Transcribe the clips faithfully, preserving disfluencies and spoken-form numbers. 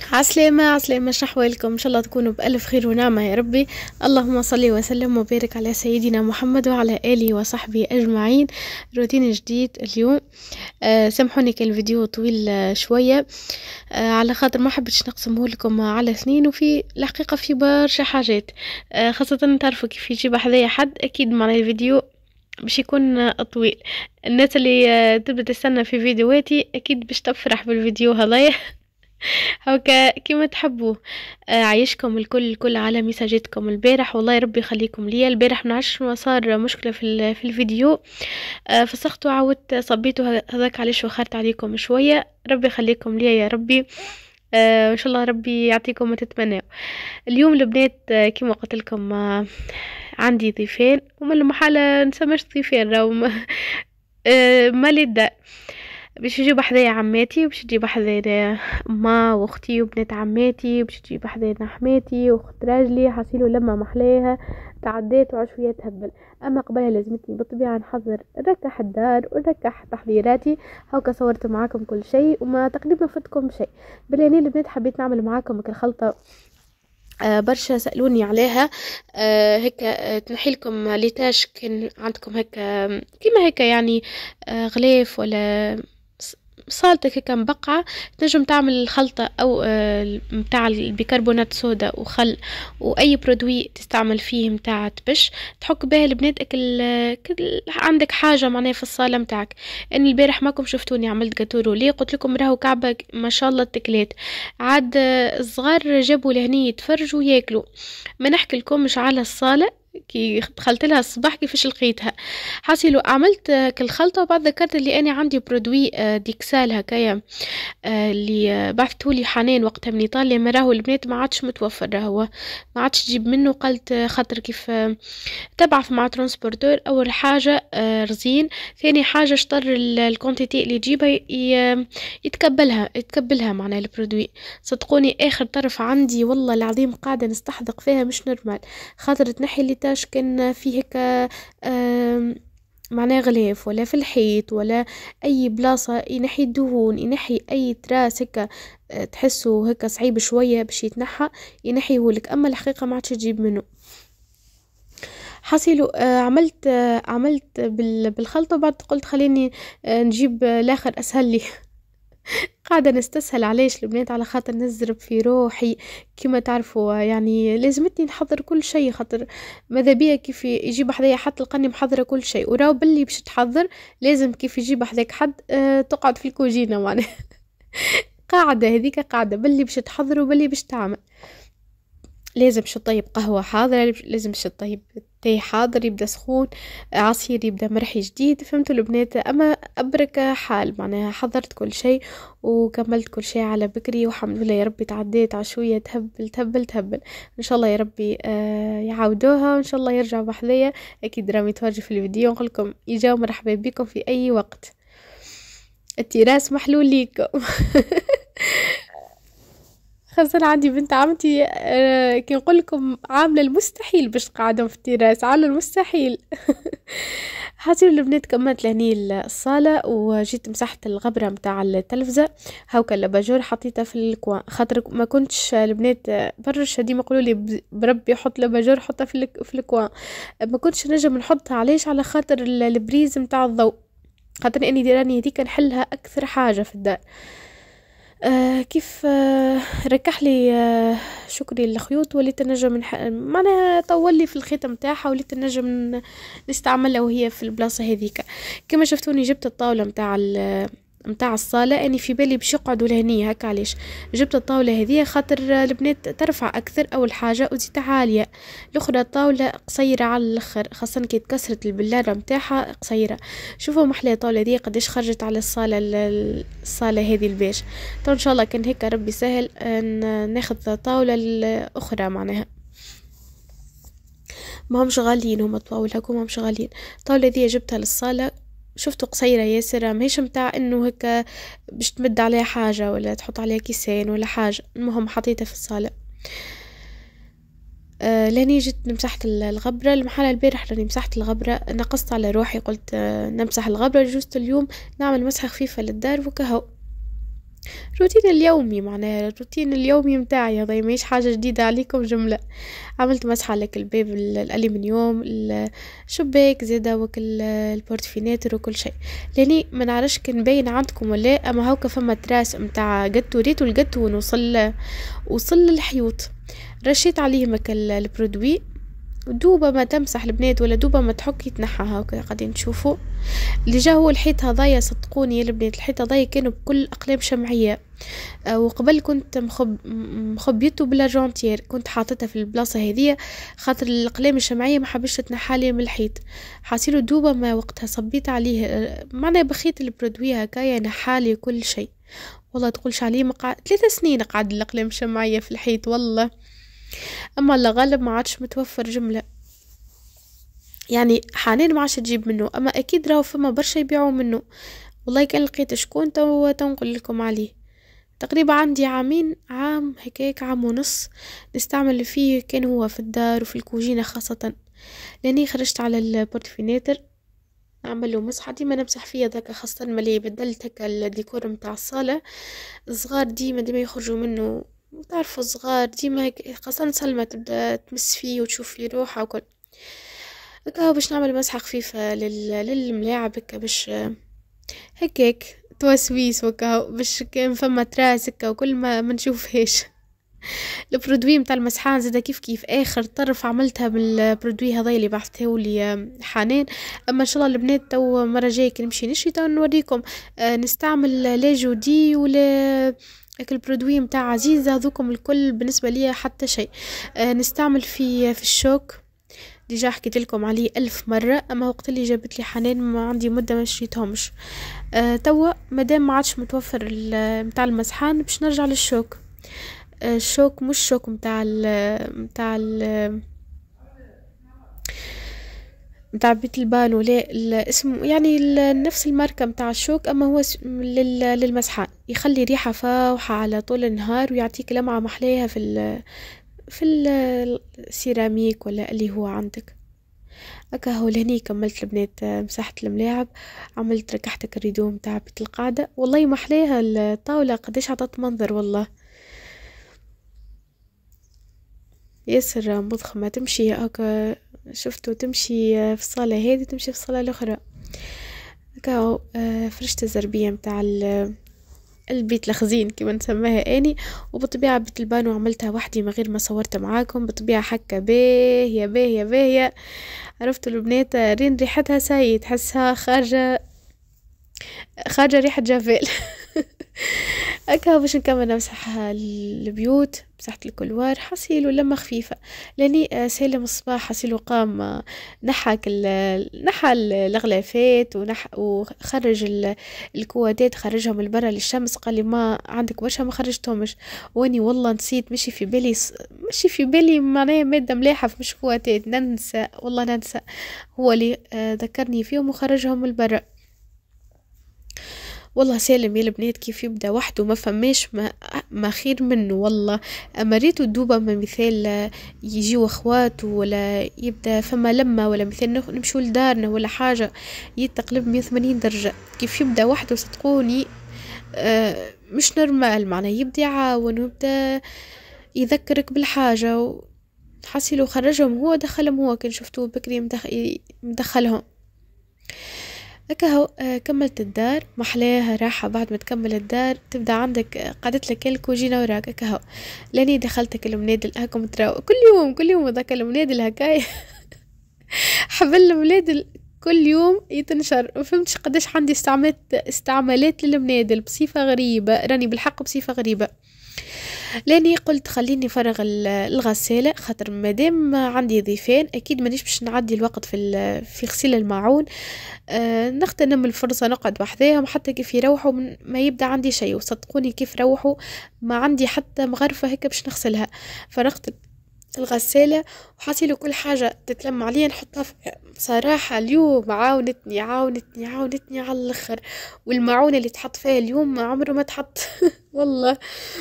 عسلامة عسلامة، شحوالكم ان شاء الله تكونوا بألف خير ونعمة يا ربي. اللهم صل وسلم وبارك على سيدنا محمد وعلى آله وصحبه أجمعين. روتين جديد اليوم. آه سامحوني كان الفيديو طويل آه شوية، آه على خاطر ما حبيتش نقسمه لكم على سنين، وفي الحقيقة في برشا حاجات، آه خاصة تعرفوا كيف يجيب حذايا حد أكيد معنى الفيديو باش يكون آه، طويل. الناس اللي آه، تبدأ تستنى في فيديوهاتي أكيد باش تفرح بالفيديو هذايا. هوكا كيما تحبوا. آه، عايشكم الكل الكل على مساجاتكم البارح، والله ربي يخليكم ليا. البارح منعرفش شنو صار مشكلة في ال- في الفيديو، آه، فسخت وعاودت صبيته ه- هذاك علاش وخرت عليكم شوية. ربي يخليكم ليا يا ربي. آه، ان شاء الله ربي يعطيكم ما تتمنوا. اليوم البنات آه، كيما قلت لكم، آه، عندي ضيفين، ومن المحالة نسمش ضيفين راهو م- آه، مالي الدار. باش يجيب حذايا عماتي، وباش تجيب حذايا ما واختي وبنات عماتي، باش تجيب حذايا حماتي واخت راجلي. حصيلو لما محلاها تعديت وعشوية تهبل. اما قبلها لازمتني بالطبيعة نحضر ركح الدار وركح تحضيراتي. هاكا صورت معاكم كل شيء وما تقريبا فاتكم شيء. بالليل البنات حبيت نعمل معاكم الخلطة. آه برشا سألوني عليها. آه هيك آه تنحي لكم ليتاج كان عندكم هيك، آه كيما هيك يعني، آه غلاف ولا ص- صالتك هيك مبقعة، تنجم تعمل خلطة أو آه متاع البيكربونات صودا وخل وأي برودوي تستعمل فيه متاع تبش، تحك بها البنات. أكل كل عندك حاجة معناها في الصالة متاعك. إن البارح ماكم شفتوني عملت جاتورو ليه، قلت لكم راهو كعبة ما شاء الله التكلات. عاد الصغار جابوا لهني يتفرجوا ياكلوا. ما نحكي لكمش على الصالة كي دخلت لها الصباح كيفاش لقيتها. حاسيلو عملت آه، كل خلطة، وبعد ذكرت اللي أنا عندي برودوي آه، ديكسال هكايا، آه، اللي آه، بعثتولي حنان وقتها من إيطاليا. ما راهو البنات ما عادش متوفر، راهو ما عادش تجيب منه. قلت آه، خاطر كيف آه، تبعث مع ترانسبورتور. أول حاجة آه، رزين، ثاني حاجة شطر ال- الكونتيتي اللي تجيبها ي- يتقبلها يتقبلها معناها البرودوي. صدقوني آخر طرف عندي والله العظيم قاعدة نستحدق فيها مش نورمال. خاطر تنحي اللي تاش كان فيه هيك، آم، معناه غلاف ولا في الحيط ولا اي بلاصة، ينحي الدهون، ينحي اي تراس هيك آه، تحسه هيك صعيب شوية باش يتنحى، ينحيهولك. اما الحقيقة ما عادش تجيب منه. حصيلو آه عملت آه عملت بال- بالخلطة، وبعد قلت خليني آه نجيب آه الاخر اسهل لي. قاعدة نستسهل علاش البنات، على خاطر نزرب في روحي. كما تعرفوا يعني لازمتني نحضر كل شيء، خاطر ماذا بيا كيف يجيب حذايا حد تلقاني محضرة كل شيء. وراو باللي باش تحضر لازم كيف يجيب حذاك حد آه تقعد في الكوجينة معناها. قاعدة هذيك قاعدة باللي باش تحضر وباللي باش تعمل. لازم شطيب قهوة حاضرة، لازم شطيب تاي حاضر يبدا سخون، عصير يبدا مرحي جديد. فهمتوا البنات؟ اما ابرك حال معناها حضرت كل شيء وكملت كل شيء على بكري، والحمد لله يا ربي تعديت عشوية تهبل تهبل تهبل. ان شاء الله يا ربي آه يعاودوها، وان شاء الله يرجعوا بحذايا. اكيد رامي تفرجوا في الفيديو، نقول لكم يجاو مرحبا بكم في اي وقت. التراس محلول ليكم. خاصة عندي بنت عمتي، آه، كي نقول لكم عاملة المستحيل باش تقعدهم في التراس، عاملة المستحيل. حاصل البنات كملت لهني الصالة، وجيت مسحت الغبرة متاع التلفزة. هاكا الباجور حطيتها في الكوان، خاطر ما كنتش البنات برشا ديما يقولوا لي ب- بربي حط الباجور حطها في الك- في الكوان. ما كنتش نجم نحطها علاش، على خاطر ال- البريز متاع الضوء، خاطر اني ديراني هذيك نحلها اكثر حاجة في الدار. آه كيف آه ركح لي آه شكري الخيوط، وليت نجم نح... معناها طول لي في الخيط متاعها، وليت نجم ن- نستعملها وهي في البلاصه هذيك. كما شفتوني جبت الطاوله متاع ال... متاع الصاله. اني في بالي باش يقعدوا لهني هكا. علاش جبت الطاوله هذه؟ خاطر البنات ترفع اكثر اول حاجه، وزيتها عاليه. الاخرى الطاوله قصيره على الاخر، خاصه كي تكسرت البلاره متاعها قصيره. شوفوا محلى الطاوله دي قداش خرجت على الصاله ال- الصاله هذه البيج. تو ان شاء الله كان هيك ربي سهل آه، ن- ناخذ طاوله الاخرى معناها. ما همش غاليين، هما طاولة هكو ما همش غاليين. الطاولة دي جبتها للصالة، شفتوا قصيرة ياسر، ماهيش متاع انه هكا باش تمد عليها حاجة ولا تحط عليها كيسين ولا حاجة. المهم حطيتها في الصالة. آه لاني جيت مسحت ال- الغبرة المحل البارح، راني مسحت الغبرة، نقصت على روحي قلت آه نمسح الغبرة. جوزت اليوم نعمل مسحة خفيفة للدار وكهو. روتين اليومي، معناها الروتين اليومي متاعي هذا، ماهيش حاجة جديدة عليكم جملة. عملت مسحة لك الباب ال- الالومنيوم، الشباك زادا، وكل البورتفيناتر وكل شيء. لاني ما نعرفش كان باين عندكم ولا، اما هوكا فما تراس متاع قطو، ريتو القطو ونوصل وصل للحيوط. رشيت عليهم هكا ال- البرودوي، دوبا ما تمسح البنات ولا دوبا ما تحك يتنحى. هاكا قاعدين تشوفوا اللي جا هو الحيط هذايا. صدقوني يا البنات، الحيط هذايا كانوا بكل اقلام شمعيه. أه وقبل كنت مخب مخبيته بالارجونتير، كنت حاطتها في البلاصه هذية خاطر الاقلام الشمعيه ما حبش تنحالي من الحيط. حاسيلو دوبا ما وقتها صبيت عليه، أه معناها بخيت البرودوي هكايا نحالي كل شيء. والله تقولش عليه مقع... ثلاثة سنين قعد الاقلام الشمعيه في الحيط والله. اما الله غالب ما عادش متوفر جمله، يعني حاليا ما عادش تجيب منه، اما اكيد راهو فما برشا يبيعوا منه. والله كان لقيت شكون تو تنقل لكم عليه. تقريبا عندي عامين، عام هكاك، عام ونص نستعمل فيه. كان هو في الدار وفي الكوجينة خاصة، لاني خرجت على البورتفيناتر نعمل له مسحة. ديما نمسح فيه ذاك، خاصة ملي بدلت هكا الديكور متاع الصالة. الصغار ديما ديما يخرجوا منه، تعرفوا الصغار ديما هيك، خاصة سلمى تبدا تمس فيه وتشوف فيه روحها وكل هكا. باش نعمل مسحة خفيفة لل... للملاعب هكا، باش هكاك توسويس وكا، باش كان فما تراس هكا وكل ما ما نشوفهاش. البرودوي متاع المسحان زادا كيف كيف اخر طرف عملتها بالبرودوي هذا اللي بعثته لي حنان. اما ان شاء الله البنات تو مره جايه كي نمشي نشري تو نوريكم. آه نستعمل لا جودي ولا هاك البرودوي متاع عزيزه، هذوكم الكل بالنسبه لي حتى شيء. آه نستعمل في في الشوك، ديجا حكيت لكم عليه ألف مرة، أما وقت اللي جابت لي حنان ما عندي مدة ما شريتهمش. أه توا مادام ما عادش متوفر متاع المسحان باش نرجع للشوك. أه الشوك مش شوك متاع ال متاع ال متاع بيت البانو، لا اسمه يعني نفس الماركة متاع الشوك، أما هو للمسحان. يخلي ريحة فاوحة على طول النهار، ويعطيك لمعة محليها في ال في السيراميك ولا اللي هو عندك. هكا هو لهني كملت البنات مساحة الملاعب، عملت ركحت الريدوم تاع بيت القعدة. والله محليها الطاولة قديش عطت منظر، والله ياسر مضخمة. تمشي هكا شفتو، تمشي في الصالة هذه تمشي في الصالة الأخرى. هكا فرشت الزربية متاع البيت الخزين كما نسميها اني. وبطبيعة بيت البانو عملتها وحدي من غير ما صورت معاكم. بطبيعة حكة باهية باهية باهية. عرفتوا البنات رين ريحتها ساي، تحسها خارجة خارجة ريحة جافيل. هكا باش نكمل نمسح البيوت، مسحت الكلوار. حصيلو لما خفيفة لاني سالم الصباح حصيلو قام نحى نحى الغلافات ونح وخرج الكوادات، خرجهم لبرا للشمس. قال لي ما عندك برشا ما خرجتهمش، واني والله نسيت. مشي في بالي مشي في بالي معناها مادة ملاحة في مش كوادات، ننسى والله ننسى. هو اللي ذكرني فيهم وخرجهم لبرا. والله سالم يا البنات كيف يبدا وحده ما فماش ما, ما خير منه والله. امريته دوبا ما مثال يجيو اخواته ولا يبدا فما لما ولا مثال نمشو لدارنا ولا حاجه يتقلب مية وثمانين درجه. كيف يبدا وحده صدقوني آه مش نورمال، معناه يبدا يعاون ويبدا يذكرك بالحاجه. حسيلو خرجهم هو دخلهم هو، كان شفتوه بكري مدخل مدخلهم هكا هو. آه كملت الدار محلاها راحة. بعد ما تكمل الدار تبدا عندك آه قعدت لك الكوجينة وراك هكا هو. لاني دخلتك المنادل هاكم تراو كل يوم كل يوم ذاك المنادل هكايا. حبل المنادل كل يوم يتنشر. ما فهمتش قداش عندي استعملت استعمالات للمنادل بصفة غريبة، راني بالحق بصفة غريبة. لاني قلت خليني فرغ الغسالة، خاطر مادام عندي ضيفان اكيد مانيش باش نعدي الوقت في في غسيل الماعون. أه نغتنم الفرصة نقعد بحذاهم حتى كيف يروحوا ما يبدا عندي شيء. وصدقوني كيف روحوا ما عندي حتى مغرفة هيك باش نغسلها. فرغت الغسالة وحاسيلو كل حاجة تتلم عليا نحطها. صراحة اليوم عاونتني عاونتني عاونتني على الاخر. والمعونة اللي تحط فيها اليوم عمره ما تحط. والله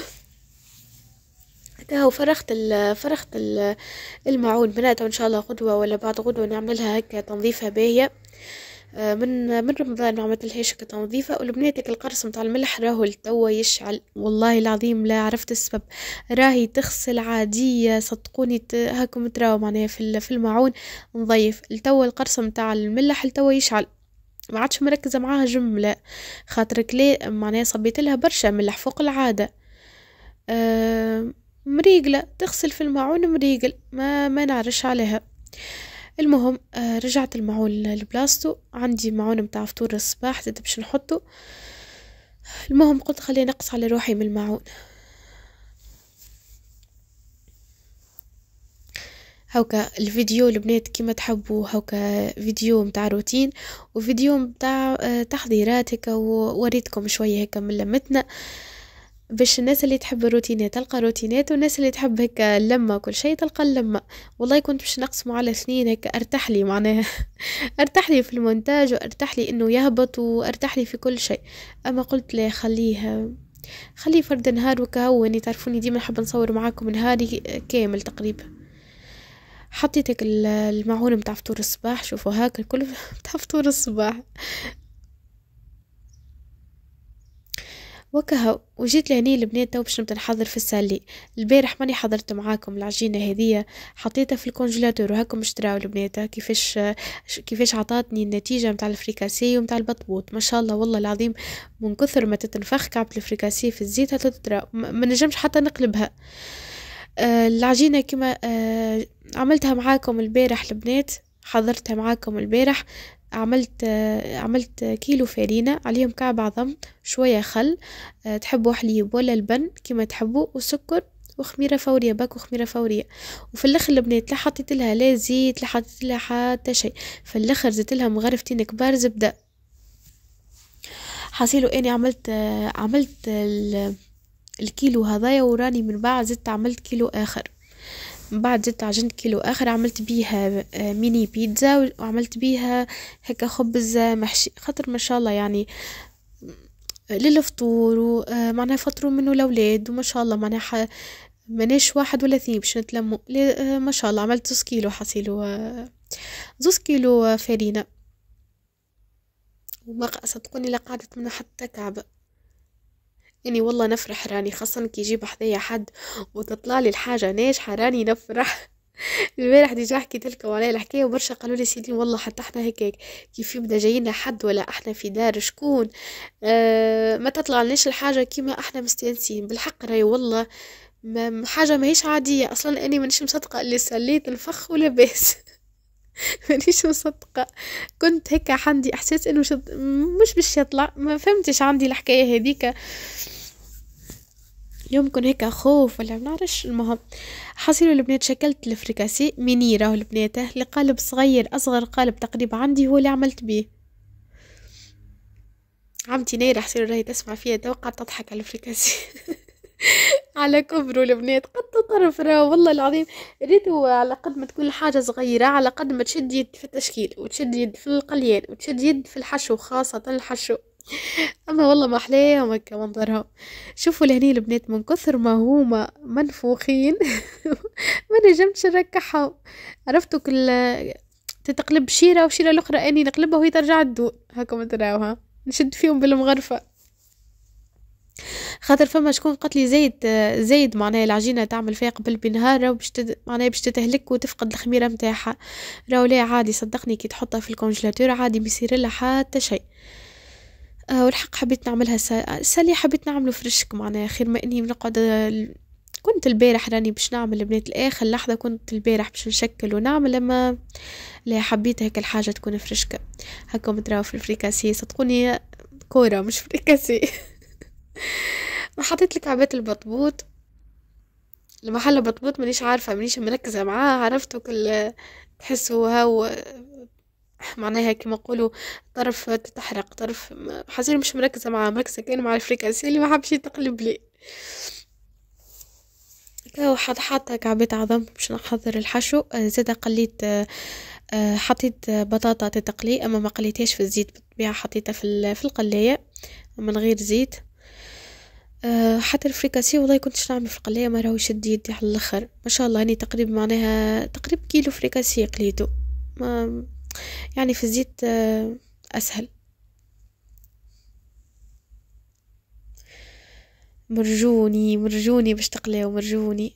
هو فرغت ال فرغت المعون بناتها، وان شاء الله غدوة ولا بعد غدوة نعملها هكا تنظيفها باهية. آه، من من رمضان ما عملتلهاش كتنظيفة. ولبنيتك القرص متاع الملح راهو لتوا يشعل، والله العظيم لا عرفت السبب. راهي تغسل عادية صدقوني، ت- هاكم تراو معناها في ال- في المعون نظيف لتوا القرص متاع الملح لتوا يشعل. ما عادش مركزة معاها جملة، خاطرك ليه معناها صبيت لها برشا ملح فوق العادة. آه مريقلة تغسل في المعون مريقل، ما ما نعرش عليها. المهم آه رجعت المعون لبلاصتو، عندي معون متاع فطور الصباح زيت باش نحطه. المهم قلت خليني نقص على روحي من المعون. هوكا الفيديو البنات كيما تحبوا، هوكا فيديو متاع روتين وفيديو متاع آه تحضيرات هكا، ووريتكم شوية هكا من لمتنا، باش الناس اللي تحب الروتينات تلقى روتينات، والناس اللي تحب هكا اللمة وكل شيء تلقى اللمة. والله كنت باش نقسمه على اثنين هكا ارتاح لي معناها ارتاح لي في المونتاج، وارتاح لي انه يهبط، وارتاح لي في كل شيء. اما قلت لي خليه خليه فرد نهار وكهو، اني تعرفوني ديما نحب نصور معاكم نهاري كامل تقريبا. حطيت هيك ال- المعون متاع فطور الصباح، شوفوا هاك الكل متاع فطور الصباح وكهو. وجيت لهني البنات تو باش نبدا نحضر في السالي. البارح ماني حضرت معاكم العجينه هذيا، حطيتها في الكونجيلاتور وهاكم اشتراو البنات كيفاش كيفاش عطاتني النتيجه متاع الفريكاسي ومتاع البطبوط. ما شاء الله والله العظيم، من كثر ما تتنفخ كعبة الفريكاسي في الزيت هتتراو، ما ما نجمش حتى نقلبها. آه العجينه كما آه عملتها معاكم البارح البنات، حضرتها معاكم البارح. عملت آه عملت كيلو فرينة، عليهم كعب عظم، شوية خل، أه تحبوا حليب ولا البن كما تحبوا، وسكر وخميرة فورية، باكو خميرة فورية. وفي الاخر البنات لا حطيت لها لا زيت لا حطيت لها حتى شيء، في الاخر زدت لها مغرفتين كبار زبدة. حصيلو اني عملت آه عملت ال- الكيلو هذايا، وراني من بعد زدت عملت كيلو اخر. من بعد زدت عجنت كيلو اخر، عملت بيها آه ميني بيتزا، وعملت بيها هكا خبز محشي، خاطر ما شاء الله يعني للفطور، ومعناها فطروا منه الاولاد، وما شاء الله معناها ح... مناش واحد ولا اثنين باش نتلموا، ل- ما شاء الله عملت زوز كيلو حصيلو، آه، زوز كيلو آه، فرينة. وما ق- صدقوني لا قعدت منها حتى كعبة. يعني والله نفرح راني، خاصة كي يجيب حذايا حد وتطلع لي الحاجة ناجحة راني نفرح. البارح ديجا حكيت لكم على الحكايه، وبرشا قالوا لي سيدي والله حتى احنا هيك كيف يبدا جاينا حد ولا احنا في دار شكون، آه ما تطلع لناش الحاجه كيما احنا مستانسين بالحق. راي والله ما م- حاجه ماهيش عاديه اصلا، اني مانيش مصدقه اللي سليت الفخ ولا باس. مانيش مصدقه، كنت هيك عندي احساس انه شد... مش باش يطلع، ما فهمتش عندي الحكايه هذيك، يمكن هيك خوف ولا منعرفش. المهم حصيلو البنات شكلت الفريكاسي ميني، راهو البنات لقالب صغير، اصغر قالب تقريبا عندي هو اللي عملت بيه. عمتي نايرة حصيلو راهي تسمع فيها تو، قعدت تضحك على الفريكاسي. على كبروا البنات قد طرف، راهو والله العظيم ريتو على قد ما تكون الحاجة صغيرة، على قد ما تشد يد في التشكيل، وتشد يد في القليان، وتشد يد في الحشو، خاصة الحشو. اما والله ما احلاهم هكا منظرهم. شوفوا لهني البنات من كثر ما هما منفوخين ما نجمتش نركعهم. عرفتوا كل تتقلب شيرة وشيرة الاخرى اني نقلبها وهي ترجع تدور هكا تراوها، نشد فيهم بالمغرفة. خاطر فما شكون قالت لي زايد زايد معناها العجينه تعمل فيها قبل بنهار، راهو باش تد... معناها باش تتهلك وتفقد الخميره نتاعها. راهو لا عادي صدقني، كي تحطها في الكونجيلاتور عادي بيصير لها حتى شيء. آه والحق حبيت نعملها سا... سالي حبيت نعمله فرشك معناها، خير ما اني نقعد ال- كنت البارح راني باش نعمل البنات الاخر لحظه، كنت البارح باش نشكل ونعمل، لما لا حبيت هيك الحاجه تكون فرشكه هكا متراو في الفريكاسي. صدقوني كوره مش فريكاسي. وحطيت لك عبات البطبوط، المحل بطبوط مانيش عارفه مانيش مركزه معاه، عرفته كل تحسوا هاو معناها كما نقولوا طرف تتحرق طرف، حسيت مش مركزه معاه، مركزه كان مع الفريكاسي اللي ما حبش يتقلب لي. كاو حط حاطه كعبات عظم باش نحضر الحشو. آه، زاده قليت آه، آه، حطيت آه، بطاطا تتقلي، اما ما قليتهاش في الزيت بالطبيعه، حطيتها في ال- في القلايه من غير زيت. أه حتى الفريكاسي والله كنتش نعمل في القلاية، ما راهو يشد يدي على الاخر ما شاء الله. يعني تقريبا معناها تقريبا كيلو فريكاسي قليته، ما يعني في الزيت أه اسهل. مرجوني مرجوني باش تقلاو مرجوني.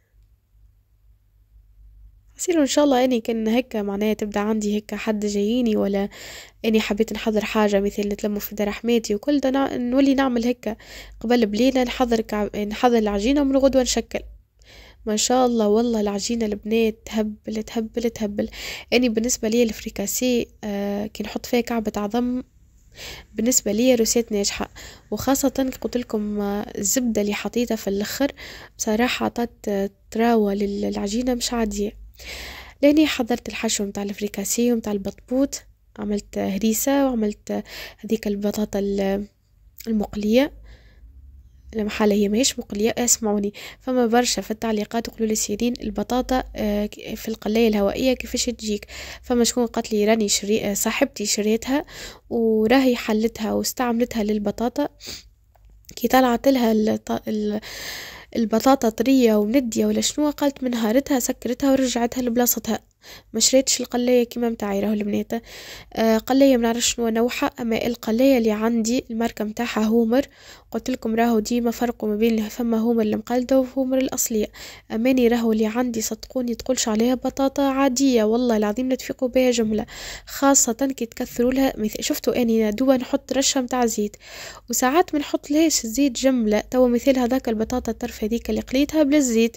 يصيروا ان شاء الله اني كان هكا معناها تبدا عندي هكا حد جاييني، ولا اني حبيت نحضر حاجه مثل نتلموا في دار حماتي وكل ده، نع- نولي نعمل هكا قبل بليله، نحضر كعب... نحضر العجينه ومن غدوه نشكل. ما شاء الله والله العجينه البنات تهبل تهبل تهبل. اني بالنسبه لي الفريكاسي آه كي نحط فيها كعبه عظم بالنسبه لي روسيت ناجحه، وخاصه كي قلت لكم آه، الزبده اللي حطيتها في الاخر بصراحه عطت آه، تراوه للعجينه مش عاديه. لاني حضرت الحشو متاع الفريكاسي ومتاع البطبوط، عملت هريسة وعملت هذيك البطاطا ال- المقلية. المحالة هي ماهيش مقلية، اسمعوني فما برشا في التعليقات يقولوا لي سيرين البطاطا آه، في القلاية الهوائية كيفاش تجيك. فما شكون قالت لي راني شري آه، صاحبتي شريتها وراهي حلتها واستعملتها للبطاطا، كي طلعت لها الط- ال- البطاطا طرية ومندية ولا شنو، قالت من هارتها سكرتها ورجعتها لبلاصتها. ما شريتش القلاية كيما متاعي راهو البنات. آه قلاية منعرفش شنو نوعها، اما القلاية اللي عندي الماركة متاعها هومر. قلت لكم راهو ديما فرقوا ما بين فما هومر المقلدة وهومر الاصلية. اماني راهو اللي عندي صدقوني تقولش عليها بطاطا عادية، والله العظيم نتفقوا بها جملة، خاصة كي تكثروا لها. مثل شفتوا اني دوبا نحط رشة متاع زيت، وساعات ما نحط لهاش الزيت جملة. توا مثال هذاك البطاطا الطرف هذيك اللي قليتها بلا زيت،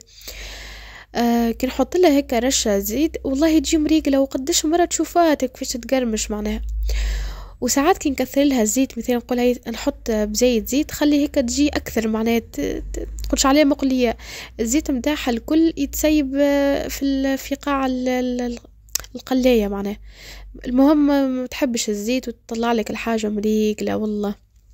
آه كي نحط لها هيك رشه زيت والله تجي مريقله، وقداش مره تشوفها كيفاش تقرمش معناها. وساعات كي نكثر لها الزيت مثلا نقول هاي نحط بزيت زيت خلي هيك تجي اكثر معناها تقولش عليها مقليه، الزيت متاعها الكل يتسيب آه، في ال- في قاع ال- ال- القلايه معناها. المهم ما تحبش الزيت وتطلع لك الحاجه مريقله والله،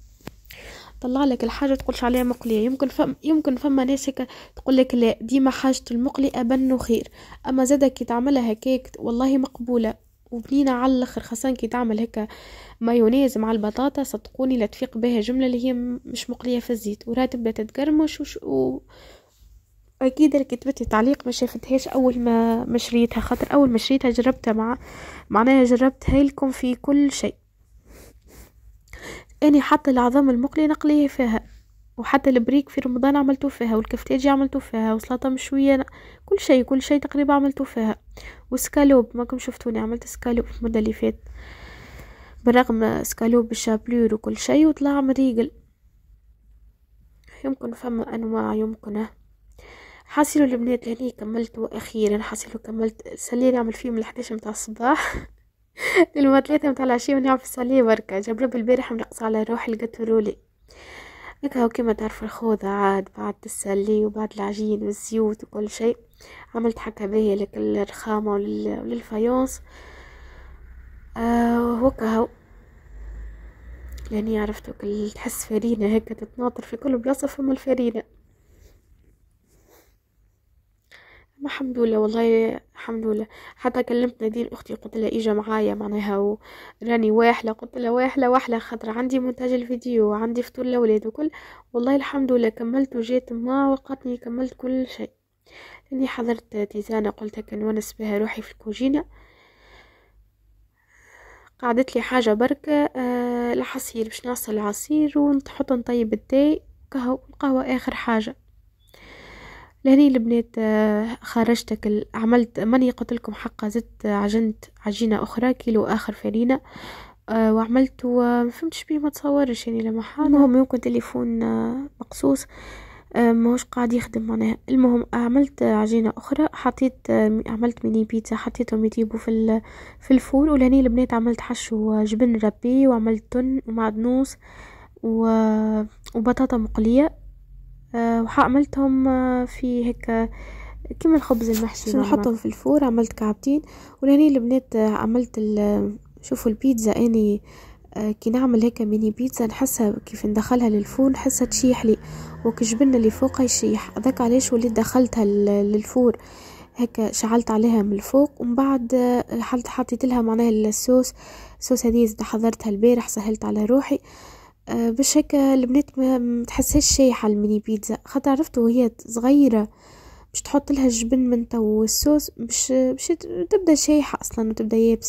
طلع لك الحاجه تقولش عليها مقليه. يمكن فم يمكن فما ناس هيك تقول لك لا ديما حاجه المقلي ابن وخير، اما زاده كي تعملها هكاك والله مقبوله وبنينه على الاخر، خاصه كي تعمل هكا مايونيز مع البطاطا صدقوني لا تفيق بها جمله اللي هي م- مش مقليه في الزيت، وراه تبدا تتقرمش وش و... اكيد اللي كتبت تعليق ما شافتهاش اول ما ما شريتها، خاطر اول ما شريتها جربتها مع معناها جربتها لكم في كل شيء. اني حتى العظام المقلي نقليه فيها، وحتى البريك في رمضان عملته فيها، والكفتاجي عملته فيها، وسلطة مشوية ن- كل شيء كل شيء تقريبا عملته فيها. وسكالوب ماكم شفتوني عملت سكالوب المدة اللي فات، برغم سكالوب بالشابلور وكل شيء وطلع مريقل. يمكن فما انواع يمكن حاسيلو البنات لهني كملته اخيرا، حاسيلو كملت سلي نعمل فيه من الحداش متاع الصباح لما ثلاثة متاع العشية ونعمل في السلي بركة. جبرب البارح منقص على روحي لقيت رولي هيك هو كيما تعرف الخوذة عاد بعد السلي وبعد العجين والزيوت وكل شيء، عملت حكا باهية لك الرخامة ولل- وللفايونس. آه وكا هو لاني عرفتو كل تحس فرينة هيك تتناطر في كل بلاصة فما الفرينة. ما الحمد لله والله الحمد لله. حتى كلمت نادين اختي قلت لها اجا معايا معناها وراني واحله، قلت لها واحله واحله خاطر عندي مونتاج الفيديو وعندي فطور الاولاد وكل. والله الحمد لله كملت وجيت ما وقتني كملت كل شيء. اني حضرت تيزانه قلت هكا نونس بها روحي في الكوجينه، قعدت لي حاجه بركه آه العصير باش نعصر العصير ونحط نطيب التاي قهوه القهوه اخر حاجه. لهني البنات آه، خرجت ال- عملت ماني قلت لكم حقا زدت عجنت عجينة أخرى كيلو آخر فرينة آه، وعملت ما فهمتش بيه ما تصورش يعني لما حاجة. المهم يمكن تليفون آه، مقصوص آه، ماهوش قاعد يخدم معناها. المهم عملت عجينة أخرى حطيت آه، عملت ميني بيتزا حطيتهم يطيبوا في ال- في الفول. ولهني البنات عملت حشو جبن ربي وعملت تن ومعدنوس و- وبطاطا مقلية آه، وعملتهم آه، في هيك كيما الخبز المحشي عشان نحطهم في الفور. عملت كعبتين. ولهني البنات آه، عملت ال- شوفوا البيتزا اني آه، كي نعمل هيك ميني بيتزا نحسها كيف ندخلها للفور نحسها تشيح لي وكجبنا اللي فوقها يشيح، هذاك علاش وليت دخلتها لل- للفور هيك شعلت عليها من الفوق. ومن بعد آه، حط حطيت لها معناها الصوص الصوص هذه زي حضرتها البارح سهلت على روحي آه، باش هيك البنات ما ما تحسهاش شايحة الميني بيتزا، خاطر عرفتوا وهي صغيرة باش تحط لها الجبن من تو والصوص باش باش تبدا شايحة اصلا وتبدا يابسة.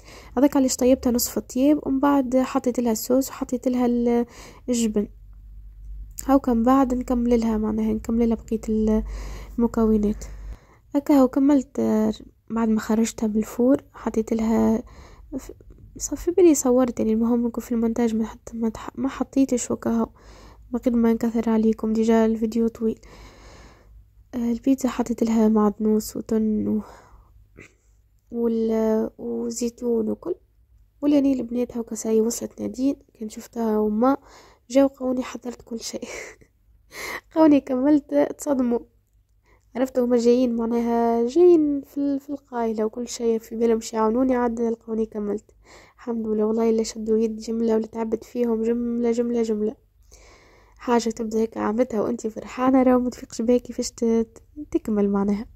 هذاك علاش طيبتها نصف الطياب، ومن بعد حطيت لها الصوص وحطيت لها الجبن. هاو كان بعد نكمل لها معناها نكمل لها بقيه المكونات. هكا هو كملت بعد ما خرجتها من الفور، حطيت لها صافي بالي صورت يعني. المهم نكون في المونتاج ما حط ما, ما حطيتش وكاهو ما قد ما نكثر عليكم ديجا الفيديو طويل. البيتزا حطيت لها معدنوس وتن و... وال... وزيتون وكل. ولاني البنات هاكا ساي وصلت نادين كان شفتها وما جاو قوني حضرت كل شيء. قوني كملت تصدموا، عرفت هما جايين معناها جايين في في القايله وكل شيء في بالهم باش يعاونوني، عاد لقوني كملت الحمد لله. والله الا شدوا يد جمله ولا تعبت فيهم جمله جمله جمله. حاجه تبدا هيك عملتها وانتي فرحانه راه ما تفيقش بها كيفاش تكمل معناها.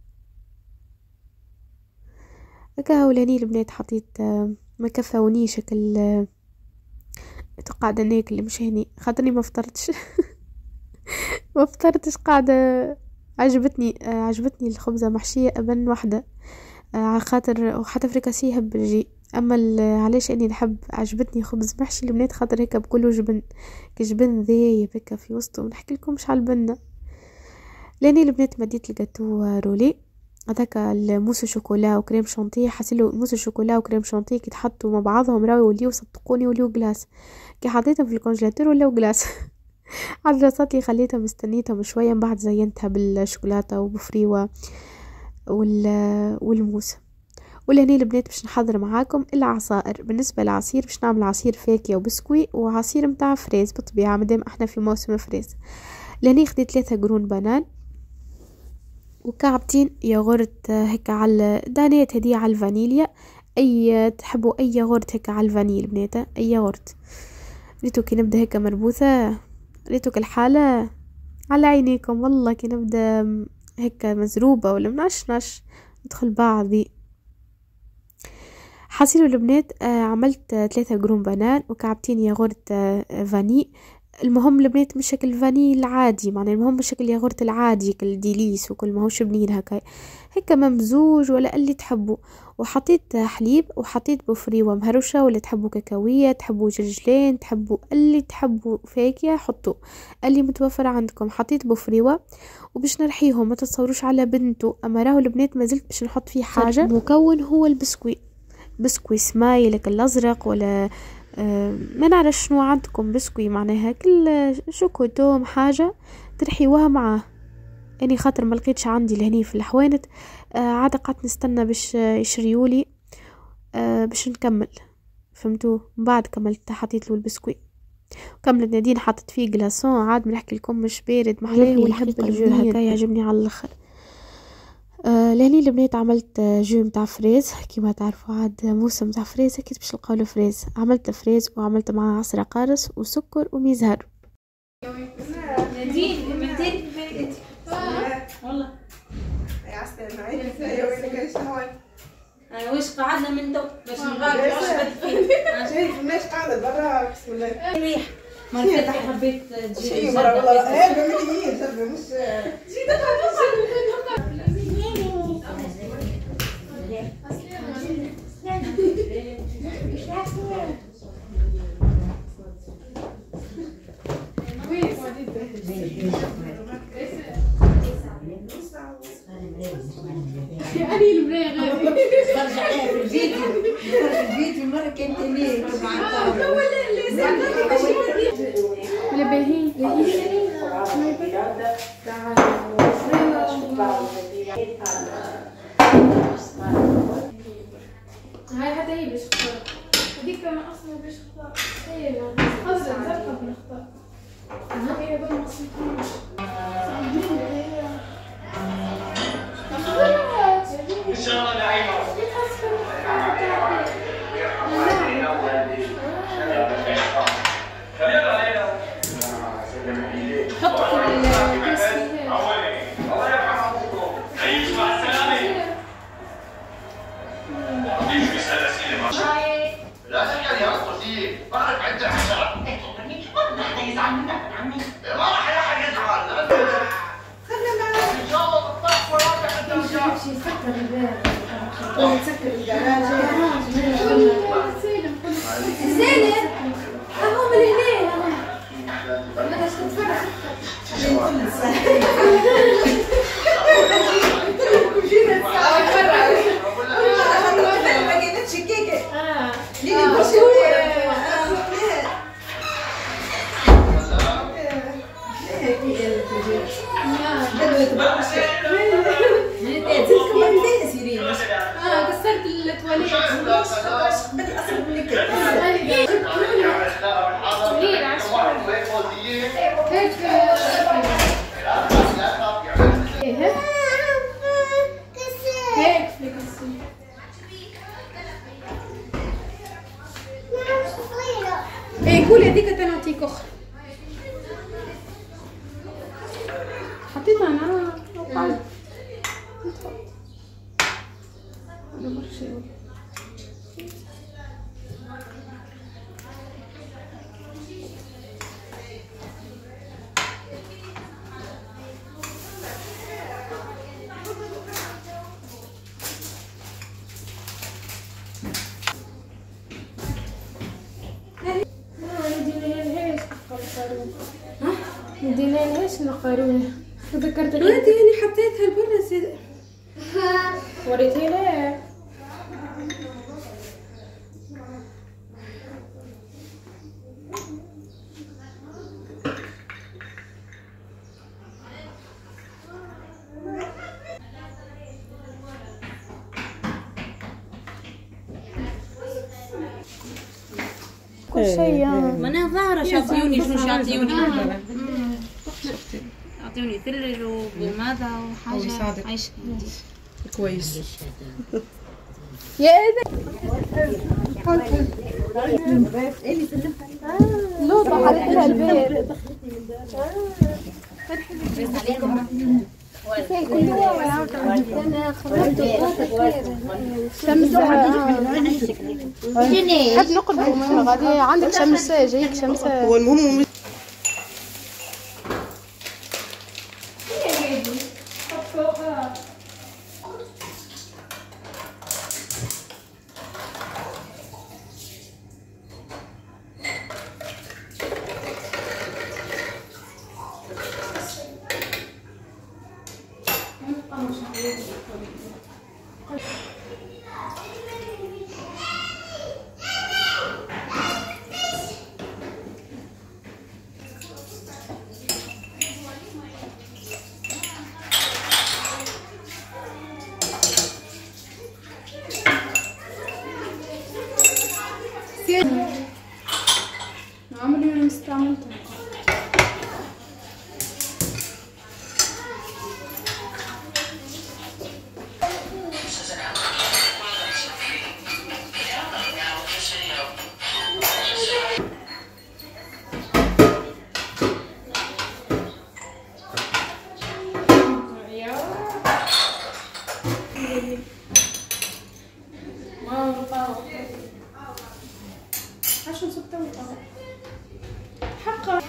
هكا ولاني البنات حطيت ما كفاونيش شكل قاعده ناكل مش هني خاطرني ما فطرتش. ما فطرتش قاعده. عجبتني عجبتني الخبزه محشيه ابن وحده على خاطر وحتى فريكاسيه بالجي. اما علاش اني نحب عجبتني خبز محشي البنات خاطر هيك بكله جبن كجبن ذايب هيك في وسطه. نحكي لكم شحال البنه. لاني البنات مديت الجاتو رولي هذاك الموس الشوكولا وكريم شانتيه. حسيلو موس الشوكولا وكريم شانتيه كي تحطوا مع بعضهم راهو يوليو صدقوني يوليو جلاس. كي حطيتهم في الكونجيلاتور ولاو جلاس. عاد رصاتي خليتها مستنيتهم شويه من بعد زينتها بالشوكولاته وبفريوه وال والموس. ولهني البنات باش نحضر معاكم العصائر. بالنسبه للعصير باش نعمل عصير فاكهه وبسكوي وعصير متاع فريز بالطبيعه مادام احنا في موسم فريز. لهني خديت ثلاثة قرون بنان وكعبتين ياغورت هيك على دانيت هديه على الفانيليا. اي تحبوا اي ياغورت هيك على الفانيل بنات اي ياغورت. ريتو كي نبدا هيك مربوثه ريتو كالحاله على عينيكم والله. كي نبدا هيك مزروبه ولا منشنش ندخل بعضي. حصيلوا البنات آه عملت ثلاثة قرون بنان وكعبتين ياغورت آه فاني. المهم البنات مش شكل فاني العادي معناه المهم بشكل ياغورت العادي كل ديليس وكل ما هوش بنين هكا هيك ممزوج ولا اللي تحبوا. وحطيت حليب وحطيت بفريوه مهرشه ولا تحبوا كاكاويه تحبوا جرجلين تحبوا اللي تحبوا فاكهه حطوا اللي متوفر عندكم. حطيت بفريوه وباش نرحيهم ما تتصوروش على بنته. اما راهو البنات ما زلت باش نحط فيه حاجه مكون هو البسكوي بسكوي سمايل الازرق ولا أه ما نعرف شنو عندكم بسكوي معناها كل شوكوتوم حاجه ترحيوها معاه. يعني خاطر ما لقيتش عندي لهني في الحوانت آه عاد قعدت نستنى باش يشريولي آه باش نكمل فهمتوا. من بعد كملت حطيت له البسكوي كملت نادين حطت فيه جلاسون. عاد بنحكي لكم مش بارد محلاه والحب الجو هكا يعجبني على الاخر. آه لهني البنات عملت جو متاع فريز كيما تعرفوا عاد موسم متاع فريز اكيد باش نلقاو له فريز. عملت فريز وعملت معاه عصره قارص وسكر ومزهر. نادين نادين والله يا عسل معي يا ويلك ايش هون انا واش قعدنا من تو باش نغادر عشبت شايف ماش قاعده برا بسم الله ريح ما رفدت حبيت تجي والله والله هي بمليين جربي مش جيت يعني المرايه غادي برجع لها في الفيديو في الفيديو مره كانت ليه مع ولا اللي ولا باهي باهي هاي حتى هي باش تختار هذيك انا اصلا باش اختار هي اصلا زرقاء بنختار هي بقى ما صرتوش ان شاء الله نعيمه حط في الكيس الله يرحم ابوكم عيش مع السلامه. ليش بيسال اسئله لا تسال يا قصدي بعرف عندك حشرات ما حدا يزعل منك من عمي ما راح احد يزعل خلنا معاه ان شاء الله بالطاقه وراجع حتى شي سكر الباب تسكر الجراج اه كسرت التواليت. هيك هيك هيك ايه قولي هذيك تنعطيك اخرى. حطيتها انا وقعت. انا برشا مدينا لهاش نقارونه. تذكرت ولدي يعني حطيتها لبرا زيد. وريتي لها كل شيء. ما انا ظاهرة شاطيوني شنو شاطيوني يعطيوني ثلج وبوماذا وحاجة عايشة كويس. يا ايه لوطة حركتها البيت. حد نقلبوا من غادي عندك شمس جايك شمس. هو المهم عمري ما استعملتها. عشان سبتها وطاوة حقا.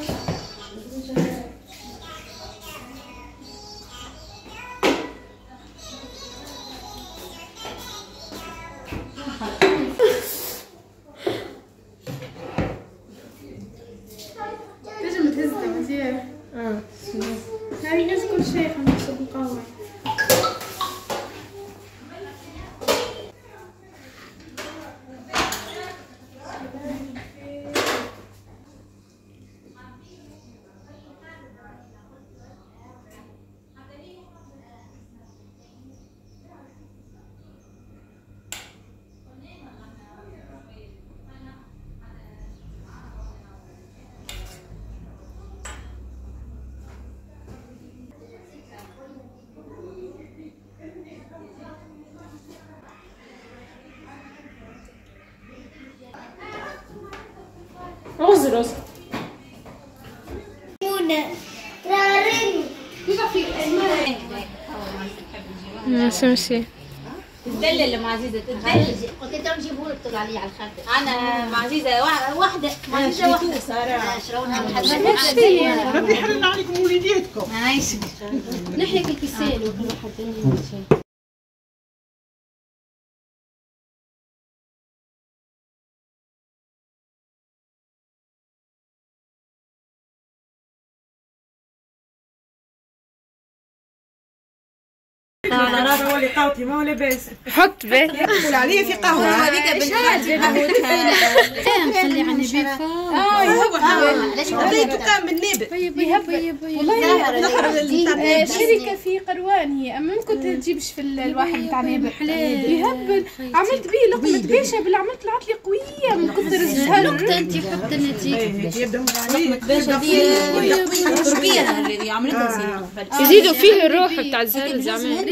تجي متهزة مزيان. اه هاي ناس كل شيء خمسة مقاومة. رز رز يا شمسي تدلل مع عزيزة تدلل. قلت لهم جيبوا لك طلع لي على الخلفة. أنا مع عزيزة واحدة مع عزيزة واحدة. شرونها ربي يحلل عليكم وليداتكم. عايشة نحيك الكيسين وكل واحد شيء. على هو اللي قهوتي ما هو لاباس. حط به يقول عليه في قهوه هذيك نخلي عن بيفا اه هو هذا دكان من نابل طيب طيب والله شركة في قروان هي، اما ممكن تجيبش في الواحد بتاع نابل يهبل. عملت بيه لقمة بيشة بالعمل طلعت لي قوية من كثر الزهر. نقطة انت حط النتيجة يبدا يزيدوا فيه الروح بتاع الزهر زعما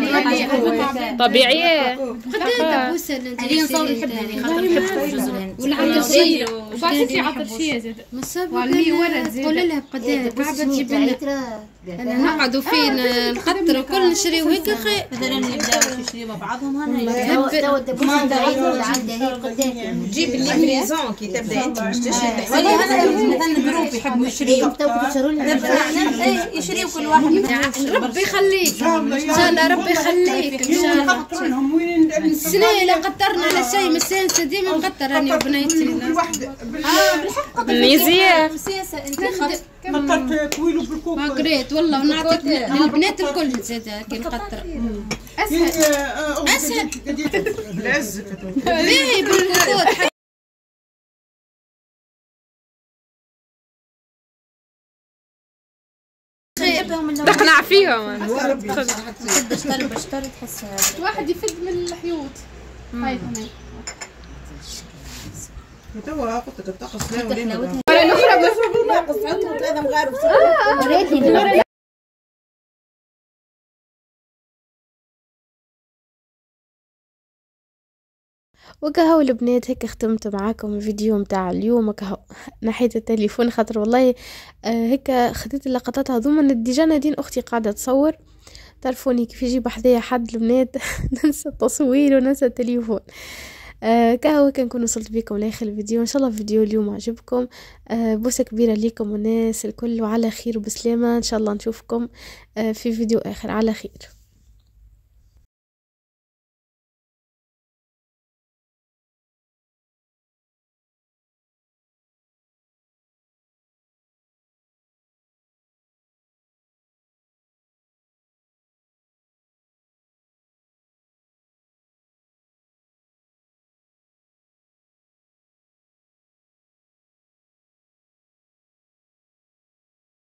طبيعية. قد بوسه اللي نصور يحبني خاطر نحب الجزر الهند والعطرشية وبعدين في عطرشية زاد وعلي ورد زاد. قول لها بقدام بعد تجيب لنا نقعدوا فين نقطروا كل نشريو هيك خير. مثلا يبداو يشريوا بعضهم هنا تو الدبوسه بعيده عندها هي قدام تجيب اللي فريزون كي تبدا انت باش تشري. والله هذا مثلا جروب يحبوا يشريوا تو تشروا لنا يشريوا كل واحد ربي يخليك ان شاء الله ربي يخليك ان شاء الله. السنه اللي قطرنا على شيء من السياسه ديما نقطر انا وبنيتي. اه بالحق نيزيه سياسه انت قطرت طويل بالكوب. ما قريت والله ونعطيك البنات الكل زاد كي نقطر اسهل اسهل بالعز ليه بالكوكوت. تقنع فيهم. بشتري بشتري تحس واحد يفد من الحيوط. هاي تمام. توا قلت لك الطقس لا ولا الاخرى بس ناقص عندهم ثلاثه مغارب وريتني وكهو البنات هيك ختمت معاكم الفيديو متاع اليوم. وكهو نحيت التليفون خاطر والله آه هيك خديت اللقطات هذوما ديجا نادين اختي قاعده تصور تلفوني كيف يجيب حدايا حد البنات ننسى التصوير وننسى التليفون. آه كهو كنكون وصلت بكم لاخر الفيديو. ان شاء الله الفيديو اليوم عجبكم. آه بوسه كبيره ليكم والناس الكل وعلى خير وبسلامه. ان شاء الله نشوفكم آه في فيديو اخر على خير.